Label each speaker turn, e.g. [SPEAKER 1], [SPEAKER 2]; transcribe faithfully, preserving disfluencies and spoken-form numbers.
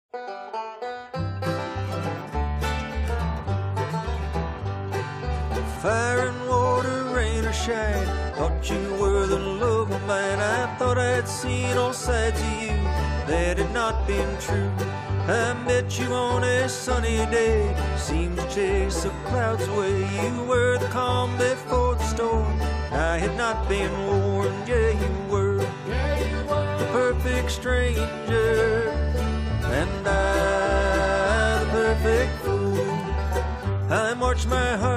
[SPEAKER 1] Fire and water, rain or shine, thought you were the love of mine. I thought I'd seen all sides of you that had not been true. I met you on a sunny day, seemed to chase the clouds away. You were the calm before the storm, I had not been warned. Yeah, you were, yeah, you were the perfect stranger, and I the perfect fool. I marched my heart